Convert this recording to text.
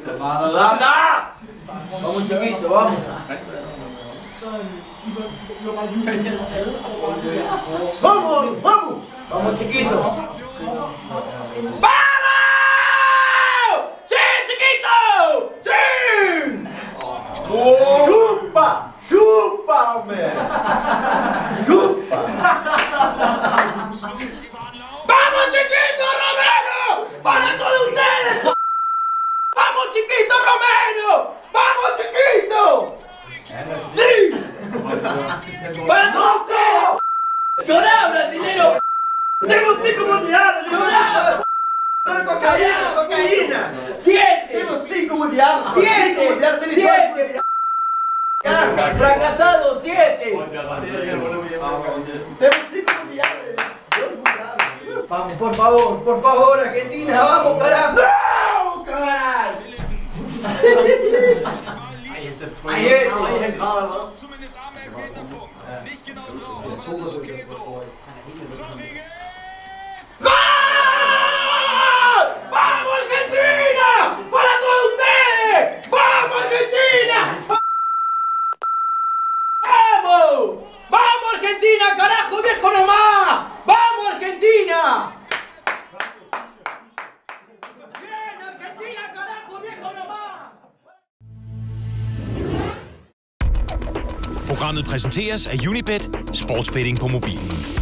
¡Anda! Vamos, chiquito, vamos. ¡Vamos, vamos! ¡Vamos, chiquito! ¡Vamos! ¡Sí, chiquito! ¡Sí! ¡Chupa! ¡Chupa, hombre! ¡Chupa! ¡Vamos, chiquito Romero! ¡Para todos ustedes! ¡Vamos, chiquito Romero! ¡Vamos, chiquito! ¡Sí! ¡Para todos ustedes! ¡Llorá, brasilero! ¡Tengo 5 mundiales! ¡Llorá! ¡Cocaína! ¡Cocaína! 7. Tengo 5 mundiales. 7. 7. Fracasado, 7. Tengo 5 mundiales. 2 mundiales. Vamos, por favor, Argentina, vamos, carajo. ¡Vamos, carajo! Ahí es. ¡Gol! ¡Vamos, Argentina! ¡Para todos ustedes! ¡Vamos, Argentina! ¡Vamos! ¡Vamos, Argentina, carajo, viejo nomás! ¡Vamos, Argentina! ¡Bien, Argentina, carajo, viejo nomás! Programmet præsenteres af Unibet, sportsbetting på mobilen.